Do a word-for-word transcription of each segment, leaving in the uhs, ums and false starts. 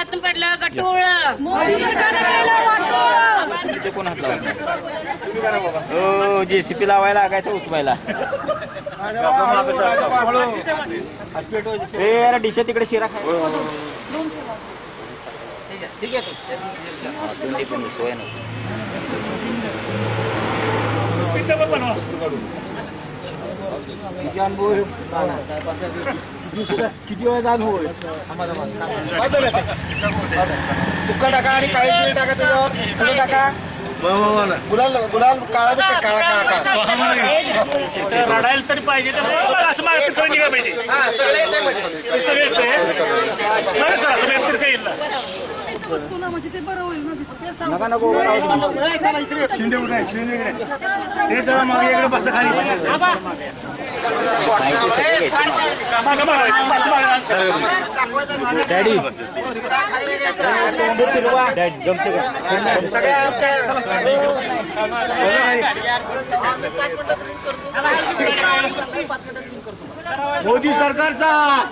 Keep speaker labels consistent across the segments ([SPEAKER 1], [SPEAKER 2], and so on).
[SPEAKER 1] आभाळातून पडलं गटूळ
[SPEAKER 2] कोण हात लावला हो जेसीपी लावायला लागायचं उचवायला ए डिश तिकडे शिरा खाय सोय ना
[SPEAKER 3] किती वेळ जाण होय तुका टाका आणि काळी तेल टाका त्याच्यावर पुढे टाका गुलाल गुलाल काळा बिट्टा काळा काळा
[SPEAKER 4] रडायला तरी पाहिजे असं मागे निघा पाहिजे
[SPEAKER 5] म्हणजे ते बरं होईल
[SPEAKER 3] नका नको शिंदे उडे शिंदे ते जरा मागे इकडे बस खाली
[SPEAKER 2] डॅडी
[SPEAKER 3] मोदी सरकारचा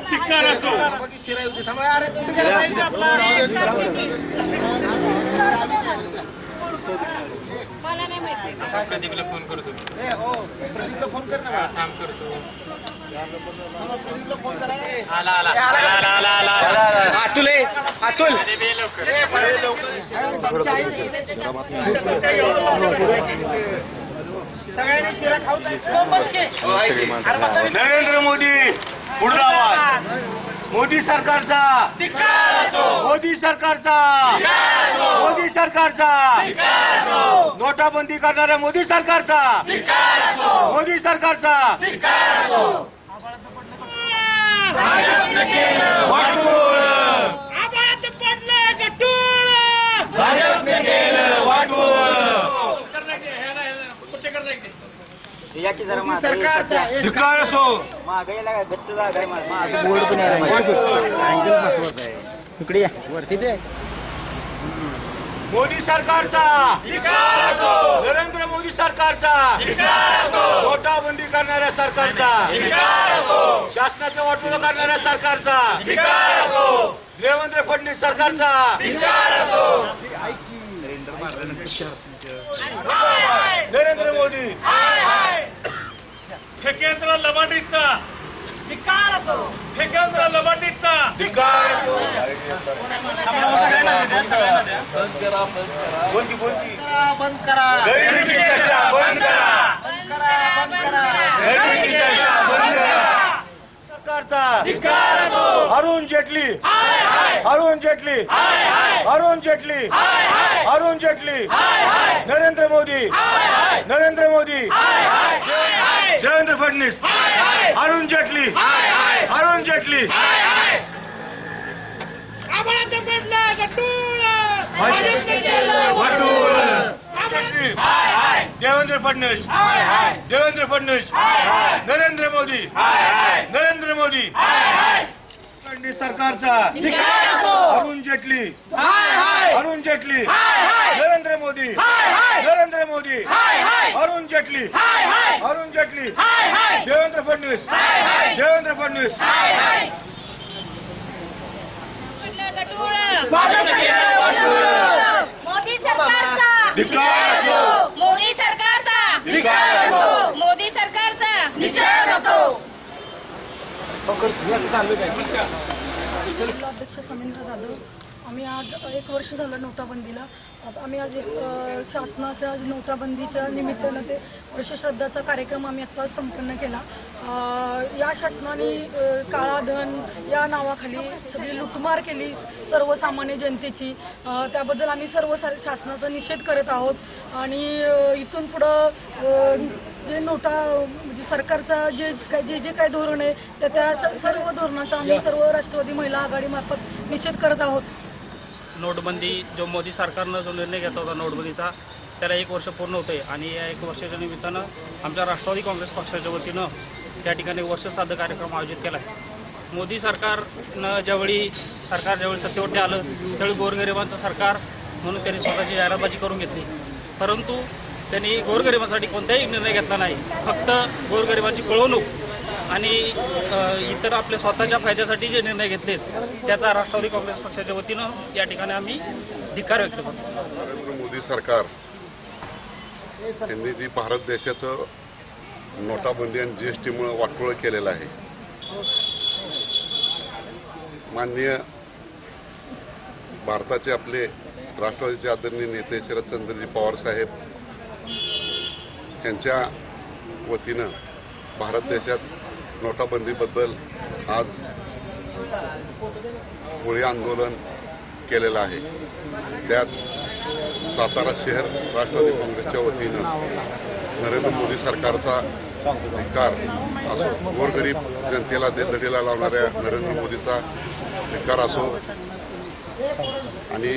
[SPEAKER 1] मला नाही माहिती
[SPEAKER 4] प्रदीपला फोन करतो
[SPEAKER 3] प्रदीपला फोन कर ना
[SPEAKER 4] काम करतो
[SPEAKER 3] प्रदीपला फोन करा
[SPEAKER 4] आला आला आला आला आला
[SPEAKER 2] अतुल अतुल
[SPEAKER 3] सगळ्यांनी शिरा खाऊ
[SPEAKER 4] नरेंद्र मोदी पुढे आवाज
[SPEAKER 3] मोदी सरकारचा मोदी सरकारचा मोदी सरकारचा नोटाबंदी करणाऱ्या मोदी सरकारचा मोदी सरकारचा
[SPEAKER 2] याची जरा
[SPEAKER 3] सरकारचा धिक्कार असो
[SPEAKER 2] महागाईला गच्च जागा आहे माझं बोर्ड पण आहे इकडे या वरती ते
[SPEAKER 3] मोदी सरकारचा नरेंद्र मोदी सरकारचा नोटाबंदी करणाऱ्या सरकारचा शासनाचे वाटोळं करणाऱ्या सरकारचा देवेंद्र फडणवीस सरकारचा नरेंद्र मोदी
[SPEAKER 4] ठेकेंद्र लबाडीचा ठेकेंद्र लबाडीचा
[SPEAKER 3] बोलकी बोलकी
[SPEAKER 5] बंद करा
[SPEAKER 3] गरिबीची चर्चा बंद करा
[SPEAKER 5] बंद करा बंद करा
[SPEAKER 3] गरिबीची चर्चा बंद करा सरकारचा अरुण जेटली अरुण जेटली अरुण जेटली अरुण जेटली नरेंद्र मोदी नरेंद्र मोदी देवेंद्र फडणवीस अरुण जेटली अरुण जेटली देवेंद्र फडणवीस देवेंद्र फडणवीस नरेंद्र मोदी नरेंद्र मोदी फडणवीस सरकारचा अरुण जेटली अरुण जेटली नरेंद्र मोदी नरेंद्र मोदी अरुण जेटली अरुण जेटली देवेंद्र फडणवीस देवेंद्र फडणवीस
[SPEAKER 1] मोदी सरकारचा मोदी सरकारचा मोदी सरकारचा
[SPEAKER 5] जिल्हाध्यक्ष समेंद्र जाधव आम्ही आज एक वर्ष झालं नोटाबंदीला आम्ही आज एक शासनाच्या नोटाबंदीच्या निमित्तानं ते वर्षश्रद्धाचा कार्यक्रम आम्ही आता संपन्न केला. या शासनाने काळा धन या नावाखाली सगळी लुटमार केली सर्वसामान्य जनतेची. त्याबद्दल आम्ही सर्व शासनाचा निषेध करत आहोत आणि इथून पुढं जे नोटा म्हणजे सरकारचा जे जे जे काही धोरण आहे त्या त्या सर्व धोरणाचा आम्ही सर्व राष्ट्रवादी महिला आघाडीमार्फत निषेध करत आहोत.
[SPEAKER 6] नोटबंदी जो मोदी सरकारनं जो निर्णय घेतला होता नोटबंदीचा त्याला एक वर्ष पूर्ण होते आणि या एक वर्षाच्या निमित्तानं आमच्या राष्ट्रवादी काँग्रेस पक्षाच्या वतीनं त्या ठिकाणी वर्षश्राद्ध कार्यक्रम आयोजित केला आहे. मोदी सरकारनं ज्यावेळी सरकार ज्यावेळी सत्तेवरती आलं त्यावेळी गोरगरिबांचं सरकार म्हणून त्यांनी स्वतःची जाहिरातबाजी करून घेतली, परंतु त्यांनी गोरगरिबांसाठी कोणताही निर्णय घेतला नाही. फक्त गोरगरिबांची पिळवणूक आणि अ, इतर आपल्या स्वतःच्या फायद्यासाठी जे निर्णय घेतलेत त्याचा राष्ट्रवादी काँग्रेस पक्षाच्या वतीनं या ठिकाणी आम्ही धिक्कार व्यक्त करतो.
[SPEAKER 7] नरेंद्र मोदी सरकार यांनी जी भारत देशाचं नोटाबंदी आणि जीएसटीमुळे वाटोळं केलेलं आहे. माननीय भारताचे आपले राष्ट्रवादीचे आदरणीय नेते शरदचंद्रजी पवार साहेब यांच्या वतीनं भारत देशात नोटाबंदीबद्दल आज होळी आंदोलन केलेलं आहे. त्यात सातारा शहर राष्ट्रवादी काँग्रेसच्या वतीनं नरेंद्र मोदी सरकारचा धिक्कार असो, गोरगरीब जनतेला देधडीला लावणाऱ्या नरेंद्र मोदीचा धिक्कार असो आणि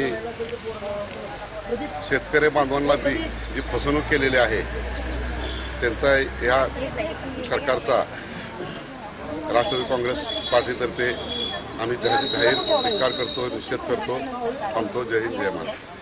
[SPEAKER 7] शेतकरी बांधवांना बी जी फसवणूक केलेली आहे त्यांचा या सरकारचा राष्ट्रवादी काँग्रेस पार्टीतर्फे आम्ही जाहीर जाहीर धिक्कार करतो, निषेध करतो. थांबतो. जय हिंद, जय महाराष्ट्र.